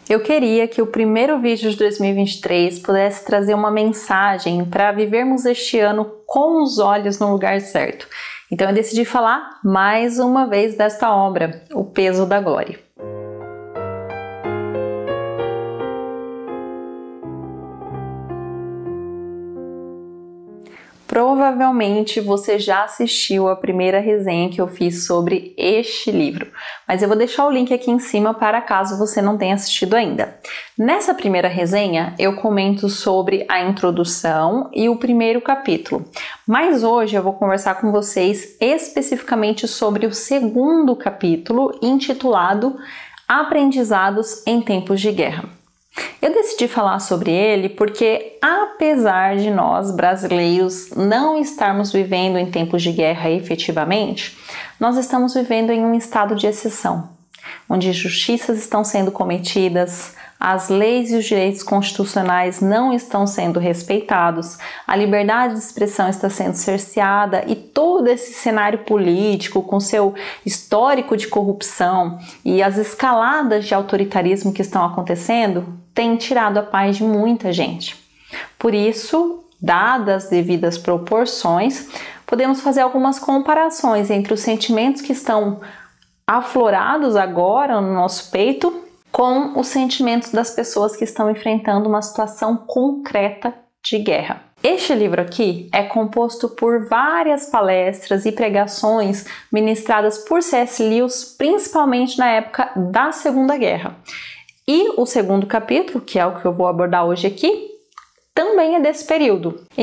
Eu queria que o primeiro vídeo de 2023 pudesse trazer uma mensagem para vivermos este ano com os olhos no lugar certo. Então eu decidi falar mais uma vez desta obra, O Peso da Glória. Provavelmente você já assistiu a primeira resenha que eu fiz sobre este livro, mas eu vou deixar o link aqui em cima para caso você não tenha assistido ainda. Nessa primeira resenha eu comento sobre a introdução e o primeiro capítulo, mas hoje eu vou conversar com vocês especificamente sobre o segundo capítulo, intitulado Aprendizados em Tempos de Guerra. Eu decidi falar sobre ele porque, apesar de nós brasileiros não estarmos vivendo em tempos de guerra efetivamente, nós estamos vivendo em um estado de exceção, onde injustiças estão sendo cometidas, as leis e os direitos constitucionais não estão sendo respeitados, a liberdade de expressão está sendo cerceada e todo esse cenário político com seu histórico de corrupção e as escaladas de autoritarismo que estão acontecendo tem tirado a paz de muita gente. Por isso, dadas as devidas proporções, podemos fazer algumas comparações entre os sentimentos que estão aflorados agora no nosso peito com os sentimentos das pessoas que estão enfrentando uma situação concreta de guerra. Este livro aqui é composto por várias palestras e pregações ministradas por C.S. Lewis, principalmente na época da Segunda Guerra. E o segundo capítulo, que é o que eu vou abordar hoje aqui, também é desse período. Em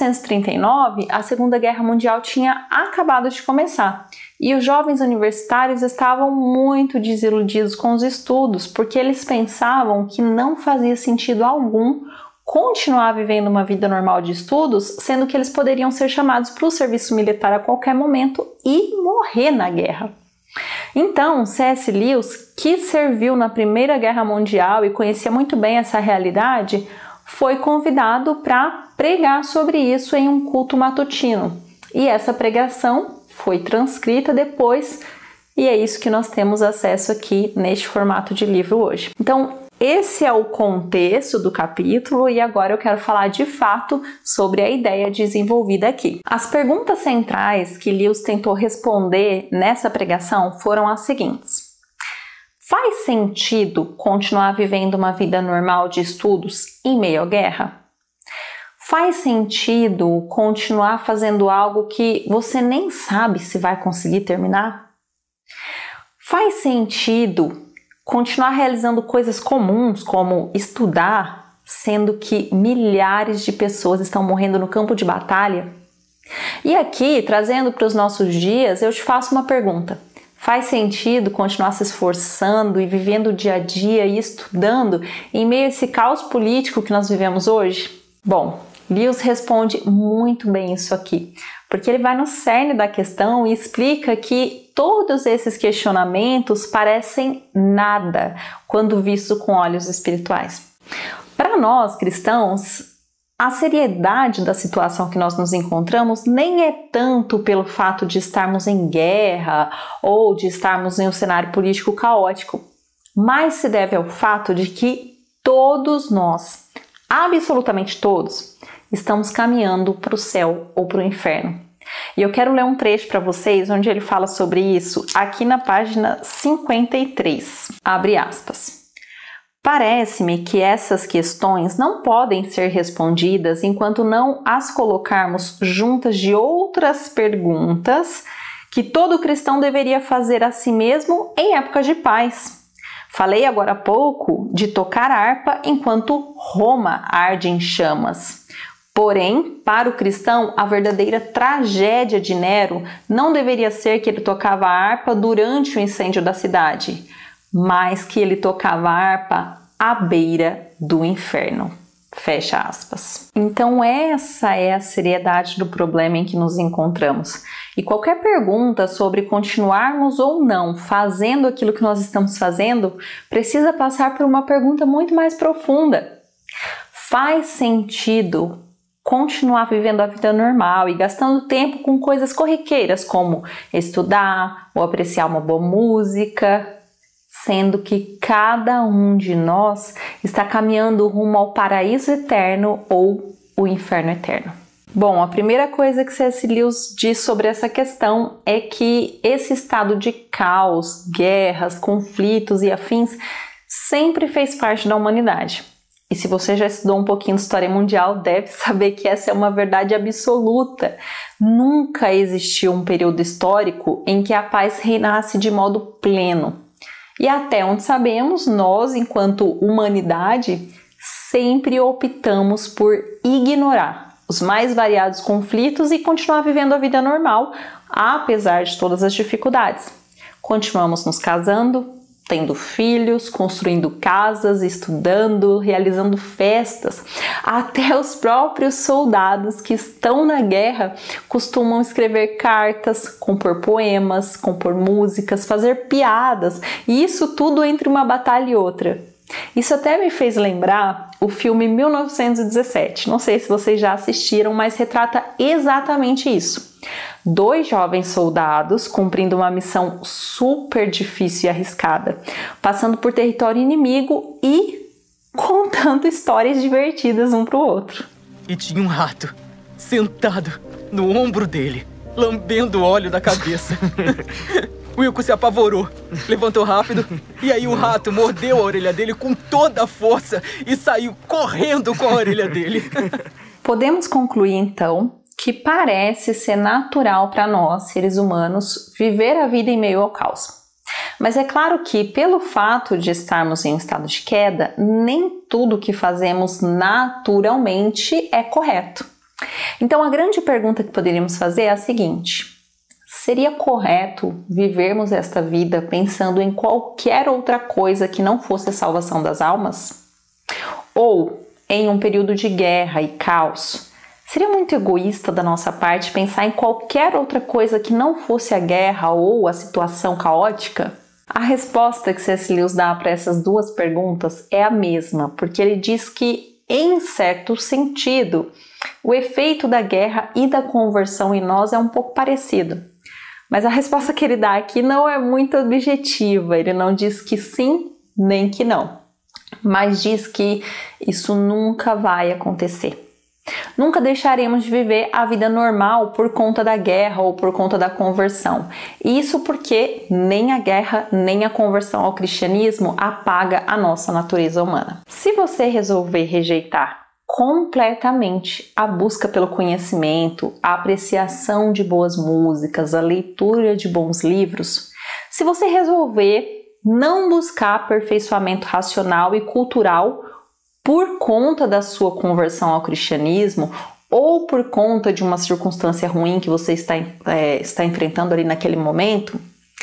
1939, a Segunda Guerra Mundial tinha acabado de começar e os jovens universitários estavam muito desiludidos com os estudos porque eles pensavam que não fazia sentido algum continuar vivendo uma vida normal de estudos, sendo que eles poderiam ser chamados para o serviço militar a qualquer momento e morrer na guerra. Então, C.S. Lewis, que serviu na Primeira Guerra Mundial e conhecia muito bem essa realidade, foi convidado para pregar sobre isso em um culto matutino. E essa pregação foi transcrita depois, e é isso que nós temos acesso aqui neste formato de livro hoje. Então, esse é o contexto do capítulo e agora eu quero falar de fato sobre a ideia desenvolvida aqui. As perguntas centrais que Lewis tentou responder nessa pregação foram as seguintes: faz sentido continuar vivendo uma vida normal de estudos em meio à guerra? Faz sentido continuar fazendo algo que você nem sabe se vai conseguir terminar? Faz sentido continuar realizando coisas comuns como estudar, sendo que milhares de pessoas estão morrendo no campo de batalha? E aqui, trazendo para os nossos dias, eu te faço uma pergunta. Faz sentido continuar se esforçando e vivendo o dia a dia e estudando em meio a esse caos político que nós vivemos hoje? Bom, Lewis responde muito bem isso aqui, porque ele vai no cerne da questão e explica que todos esses questionamentos parecem nada quando visto com olhos espirituais. Para nós cristãos, a seriedade da situação que nós nos encontramos nem é tanto pelo fato de estarmos em guerra ou de estarmos em um cenário político caótico, mas se deve ao fato de que todos nós, absolutamente todos, estamos caminhando para o céu ou para o inferno. E eu quero ler um trecho para vocês onde ele fala sobre isso aqui na página 53. Abre aspas. Parece-me que essas questões não podem ser respondidas enquanto não as colocarmos juntas de outras perguntas que todo cristão deveria fazer a si mesmo em épocas de paz. Falei agora há pouco de tocar harpa enquanto Roma arde em chamas. Porém, para o cristão, a verdadeira tragédia de Nero não deveria ser que ele tocava a harpa durante o incêndio da cidade, mas que ele tocava a harpa à beira do inferno. Fecha aspas. Então essa é a seriedade do problema em que nos encontramos. E qualquer pergunta sobre continuarmos ou não fazendo aquilo que nós estamos fazendo precisa passar por uma pergunta muito mais profunda. Faz sentido continuar vivendo a vida normal e gastando tempo com coisas corriqueiras como estudar ou apreciar uma boa música? sendo que cada um de nós está caminhando rumo ao paraíso eterno ou o inferno eterno. Bom, a primeira coisa que C.S. Lewis diz sobre essa questão é que esse estado de caos, guerras, conflitos e afins sempre fez parte da humanidade. E se você já estudou um pouquinho de história mundial, deve saber que essa é uma verdade absoluta. Nunca existiu um período histórico em que a paz reinasse de modo pleno. E até onde sabemos, nós, enquanto humanidade, sempre optamos por ignorar os mais variados conflitos e continuar vivendo a vida normal, apesar de todas as dificuldades. Continuamos nos casando, tendo filhos, construindo casas, estudando, realizando festas. Até os próprios soldados que estão na guerra costumam escrever cartas, compor poemas, compor músicas, fazer piadas, e isso tudo entre uma batalha e outra. Isso até me fez lembrar o filme 1917. Não sei se vocês já assistiram, mas retrata exatamente isso. 2 jovens soldados cumprindo uma missão super difícil e arriscada, passando por território inimigo e contando histórias divertidas um para o outro. E tinha um rato sentado no ombro dele, lambendo o óleo da cabeça. Wilco se apavorou, levantou rápido e aí o rato mordeu a orelha dele com toda a força e saiu correndo com a orelha dele. Podemos concluir então que parece ser natural para nós, seres humanos, viver a vida em meio ao caos. Mas é claro que, pelo fato de estarmos em estado de queda, nem tudo que fazemos naturalmente é correto. Então a grande pergunta que poderíamos fazer é a seguinte: seria correto vivermos esta vida pensando em qualquer outra coisa que não fosse a salvação das almas? Ou, em um período de guerra e caos, seria muito egoísta da nossa parte pensar em qualquer outra coisa que não fosse a guerra ou a situação caótica? A resposta que C.S. Lewis dá para essas duas perguntas é a mesma, porque ele diz que, em certo sentido, o efeito da guerra e da conversão em nós é um pouco parecido. Mas a resposta que ele dá aqui não é muito objetiva, ele não diz que sim nem que não, mas diz que isso nunca vai acontecer. Nunca deixaremos de viver a vida normal por conta da guerra ou por conta da conversão. Isso porque nem a guerra nem a conversão ao cristianismo apaga a nossa natureza humana. Se você resolver rejeitar completamente a busca pelo conhecimento, a apreciação de boas músicas, a leitura de bons livros, se você resolver não buscar aperfeiçoamento racional e cultural por conta da sua conversão ao cristianismo ou por conta de uma circunstância ruim que você está enfrentando ali naquele momento,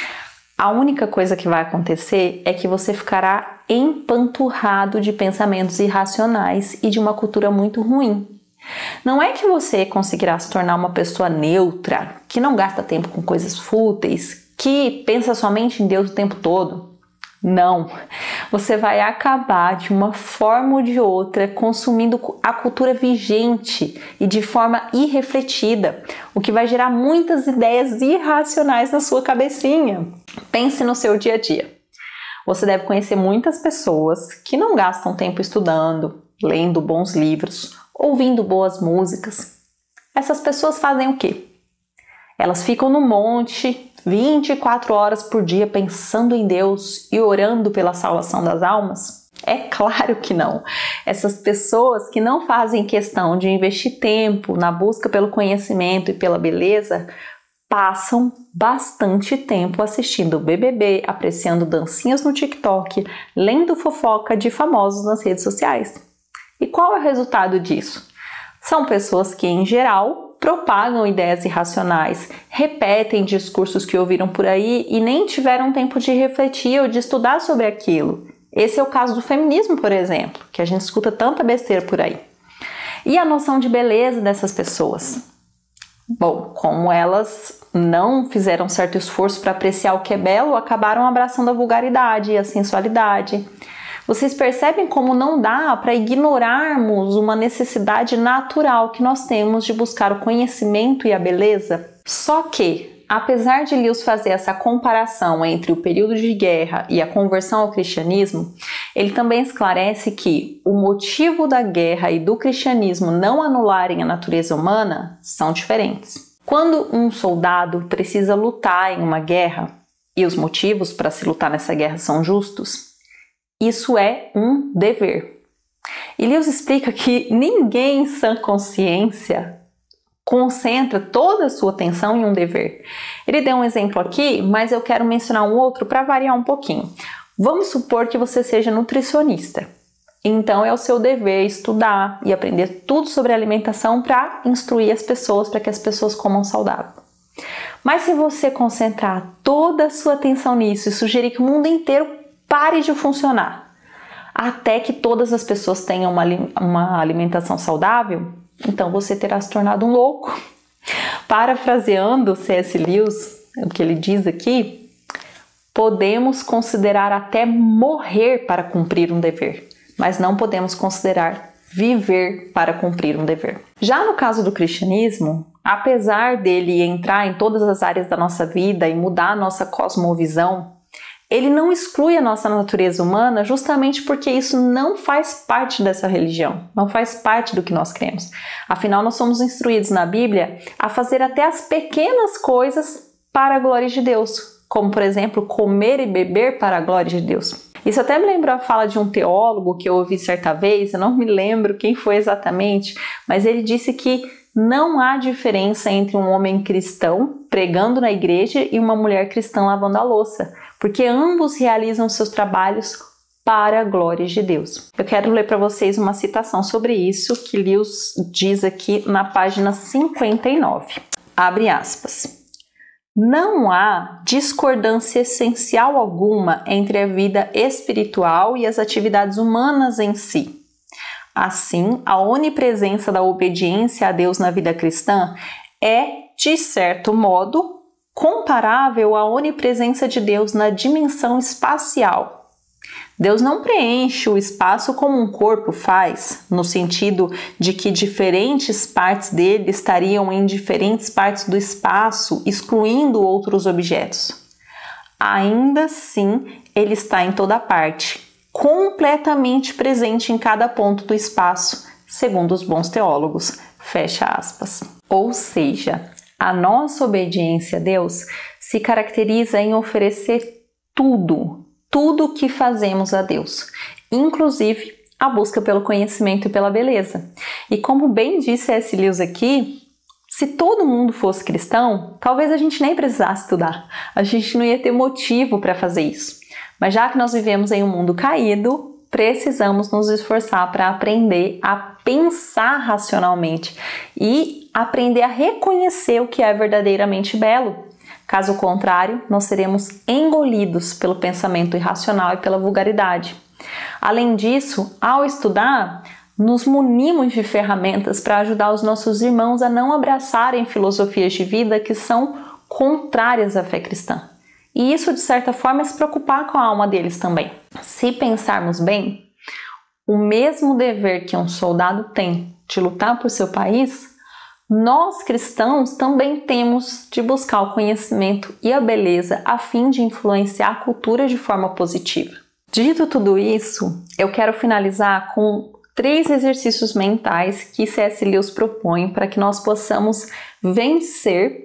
a única coisa que vai acontecer é que você ficará empanturrado de pensamentos irracionais e de uma cultura muito ruim. Não é que você conseguirá se tornar uma pessoa neutra, que não gasta tempo com coisas fúteis, que pensa somente em Deus o tempo todo. Não, você vai acabar de uma forma ou de outra consumindo a cultura vigente e de forma irrefletida, o que vai gerar muitas ideias irracionais na sua cabecinha. Pense no seu dia a dia. Você deve conhecer muitas pessoas que não gastam tempo estudando, lendo bons livros, ouvindo boas músicas. Essas pessoas fazem o quê? Elas ficam no monte 24 horas por dia pensando em Deus e orando pela salvação das almas? É claro que não. Essas pessoas que não fazem questão de investir tempo na busca pelo conhecimento e pela beleza passam bastante tempo assistindo BBB, apreciando dancinhas no TikTok, lendo fofoca de famosos nas redes sociais. E qual é o resultado disso? São pessoas que, em geral, propagam ideias irracionais, repetem discursos que ouviram por aí e nem tiveram tempo de refletir ou de estudar sobre aquilo. Esse é o caso do feminismo, por exemplo, que a gente escuta tanta besteira por aí. E a noção de beleza dessas pessoas? Bom, como elas não fizeram certo esforço para apreciar o que é belo, acabaram abraçando a vulgaridade e a sensualidade. Vocês percebem como não dá para ignorarmos uma necessidade natural que nós temos de buscar o conhecimento e a beleza? Só que apesar de Lewis fazer essa comparação entre o período de guerra e a conversão ao cristianismo, ele também esclarece que o motivo da guerra e do cristianismo não anularem a natureza humana são diferentes. Quando um soldado precisa lutar em uma guerra, e os motivos para se lutar nessa guerra são justos, isso é um dever. E Lewis explica que ninguém em sã consciência concentra toda a sua atenção em um dever. Ele deu um exemplo aqui, mas eu quero mencionar um outro para variar um pouquinho. Vamos supor que você seja nutricionista. Então é o seu dever estudar e aprender tudo sobre alimentação para instruir as pessoas, para que as pessoas comam saudável. Mas se você concentrar toda a sua atenção nisso e sugerir que o mundo inteiro pare de funcionar, até que todas as pessoas tenham uma alimentação saudável, então você terá se tornado um louco. Parafraseando C.S. Lewis, o que ele diz aqui, podemos considerar até morrer para cumprir um dever, mas não podemos considerar viver para cumprir um dever. Já no caso do cristianismo, apesar dele entrar em todas as áreas da nossa vida e mudar a nossa cosmovisão, ele não exclui a nossa natureza humana justamente porque isso não faz parte dessa religião, não faz parte do que nós cremos. Afinal, nós somos instruídos na Bíblia a fazer até as pequenas coisas para a glória de Deus, como, por exemplo, comer e beber para a glória de Deus. Isso até me lembrou a fala de um teólogo que eu ouvi certa vez, eu não me lembro quem foi exatamente, mas ele disse que não há diferença entre um homem cristão pregando na igreja e uma mulher cristã lavando a louça, porque ambos realizam seus trabalhos para a glória de Deus. Eu quero ler para vocês uma citação sobre isso que Lewis diz aqui na página 59. Abre aspas. Não há discordância essencial alguma entre a vida espiritual e as atividades humanas em si. Assim, a onipresença da obediência a Deus na vida cristã é, de certo modo, comparável à onipresença de Deus na dimensão espacial. Deus não preenche o espaço como um corpo faz, no sentido de que diferentes partes dele estariam em diferentes partes do espaço, excluindo outros objetos. Ainda assim, ele está em toda parte, completamente presente em cada ponto do espaço, segundo os bons teólogos. Fecha aspas. Ou seja, a nossa obediência a Deus se caracteriza em oferecer tudo o que fazemos a Deus, inclusive a busca pelo conhecimento e pela beleza. E como bem disse C.S. Lewis aqui, se todo mundo fosse cristão, talvez a gente nem precisasse estudar, a gente não ia ter motivo para fazer isso. Mas já que nós vivemos em um mundo caído, precisamos nos esforçar para aprender a pensar racionalmente e aprender a reconhecer o que é verdadeiramente belo. Caso contrário, nós seremos engolidos pelo pensamento irracional e pela vulgaridade. Além disso, ao estudar, nos munimos de ferramentas para ajudar os nossos irmãos a não abraçarem filosofias de vida que são contrárias à fé cristã. E isso, de certa forma, é se preocupar com a alma deles também. Se pensarmos bem, o mesmo dever que um soldado tem de lutar por seu país, nós cristãos também temos de buscar o conhecimento e a beleza a fim de influenciar a cultura de forma positiva. Dito tudo isso, eu quero finalizar com 3 exercícios mentais que C.S. Lewis propõe para que nós possamos vencer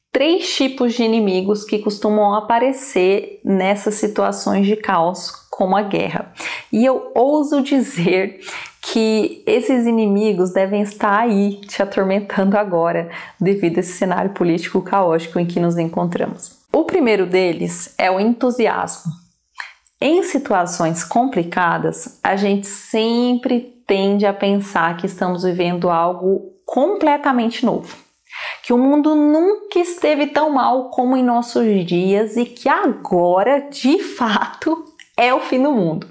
3 tipos de inimigos que costumam aparecer nessas situações de caos, como a guerra. E eu ouso dizer que esses inimigos devem estar aí te atormentando agora, devido a esse cenário político caótico em que nos encontramos. O primeiro deles é o entusiasmo. Em situações complicadas, a gente sempre tende a pensar que estamos vivendo algo completamente novo, que o mundo nunca esteve tão mal como em nossos dias e que agora, de fato, é o fim do mundo.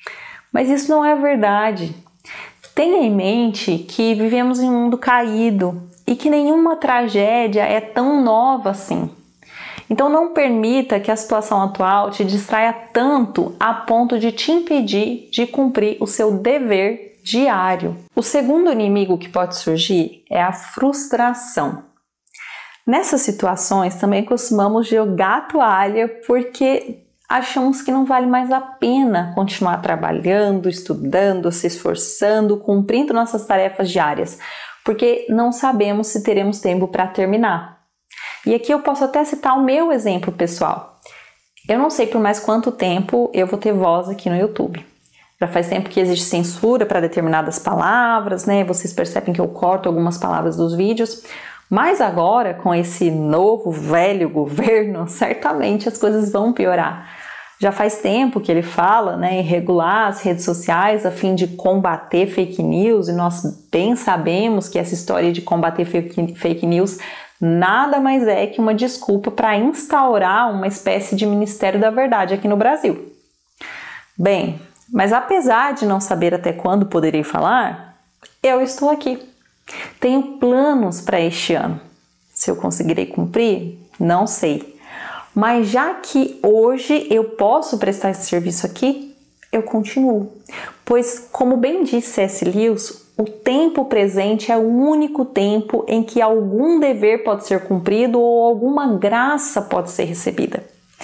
Mas isso não é verdade. Tenha em mente que vivemos em um mundo caído e que nenhuma tragédia é tão nova assim. Então não permita que a situação atual te distraia tanto a ponto de te impedir de cumprir o seu dever diário. O segundo inimigo que pode surgir é a frustração. Nessas situações também costumamos jogar a toalha porque achamos que não vale mais a pena continuar trabalhando, estudando, se esforçando, cumprindo nossas tarefas diárias, porque não sabemos se teremos tempo para terminar. E aqui eu posso até citar o meu exemplo pessoal. Eu não sei por mais quanto tempo eu vou ter voz aqui no YouTube. Já faz tempo que existe censura para determinadas palavras, né? Vocês percebem que eu corto algumas palavras dos vídeos. Mas agora, com esse novo, velho governo, certamente as coisas vão piorar. Já faz tempo que ele fala, né, em regular as redes sociais a fim de combater fake news, e nós bem sabemos que essa história de combater fake news nada mais é que uma desculpa para instaurar uma espécie de Ministério da Verdade aqui no Brasil. Bem, mas apesar de não saber até quando poderei falar, eu estou aqui. Tenho planos para este ano. Se eu conseguirei cumprir, não sei. Mas já que hoje eu posso prestar esse serviço aqui, eu continuo. Pois, como bem disse C.S. Lewis, o tempo presente é o único tempo em que algum dever pode ser cumprido ou alguma graça pode ser recebida.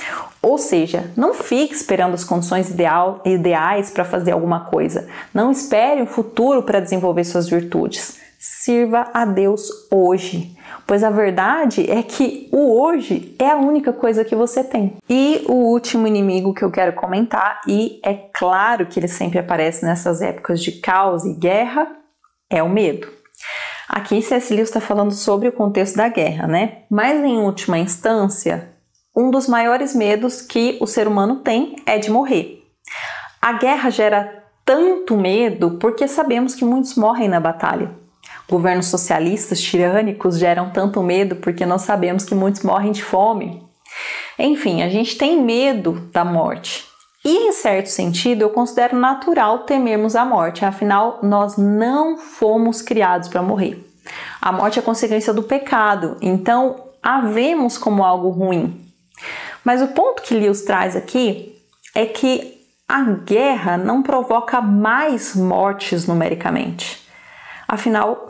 Ou seja, não fique esperando as condições ideais para fazer alguma coisa. Não espere o futuro para desenvolver suas virtudes. Sirva a Deus hoje, pois a verdade é que o hoje é a única coisa que você tem. E o último inimigo que eu quero comentar, e é claro que ele sempre aparece nessas épocas de caos e guerra, é o medo. Aqui C.S. Lewis está falando sobre o contexto da guerra, né? Mas em última instância, um dos maiores medos que o ser humano tem é de morrer. A guerra gera tanto medo porque sabemos que muitos morrem na batalha. Governos socialistas tirânicos geram tanto medo porque nós sabemos que muitos morrem de fome. Enfim, a gente tem medo da morte. E, em certo sentido, eu considero natural temermos a morte, afinal, nós não fomos criados para morrer. A morte é consequência do pecado, então a vemos como algo ruim. Mas o ponto que Lewis traz aqui é que a guerra não provoca mais mortes numericamente. Afinal,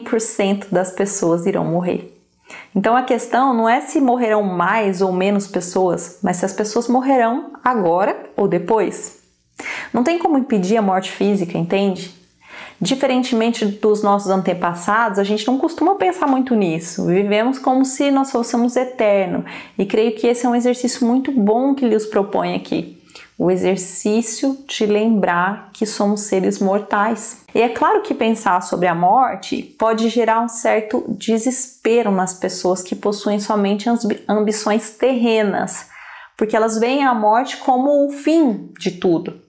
100% das pessoas irão morrer. Então a questão não é se morrerão mais ou menos pessoas, mas se as pessoas morrerão agora ou depois. Não tem como impedir a morte física, entende? Diferentemente dos nossos antepassados, a gente não costuma pensar muito nisso. Vivemos como se nós fôssemos eternos. E creio que esse é um exercício muito bom que Lewis propõe aqui. O exercício de lembrar que somos seres mortais. E é claro que pensar sobre a morte pode gerar um certo desespero nas pessoas que possuem somente ambições terrenas, porque elas veem a morte como o fim de tudo.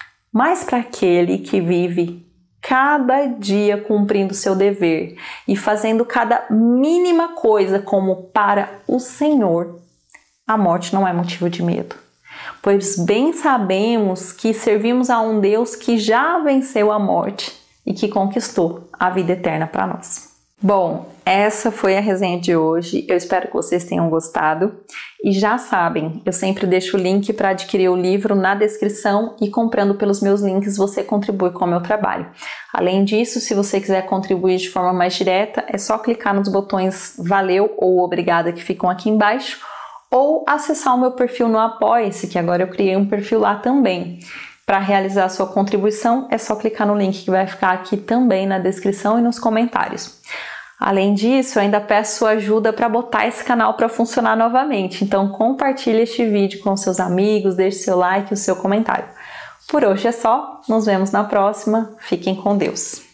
Mas para aquele que vive cada dia cumprindo seu dever e fazendo cada mínima coisa como para o Senhor, a morte não é motivo de medo. Pois bem sabemos que servimos a um Deus que já venceu a morte e que conquistou a vida eterna para nós. Bom, essa foi a resenha de hoje. Eu espero que vocês tenham gostado. E já sabem, eu sempre deixo o link para adquirir o livro na descrição e comprando pelos meus links você contribui com o meu trabalho. Além disso, se você quiser contribuir de forma mais direta, é só clicar nos botões valeu ou obrigada que ficam aqui embaixo ou acessar o meu perfil no Apoia-se, que agora eu criei um perfil lá também. Para realizar a sua contribuição, é só clicar no link que vai ficar aqui também na descrição e nos comentários. Além disso, eu ainda peço sua ajuda para botar esse canal para funcionar novamente. Então, compartilhe este vídeo com seus amigos, deixe seu like e o seu comentário. Por hoje é só, nos vemos na próxima. Fiquem com Deus.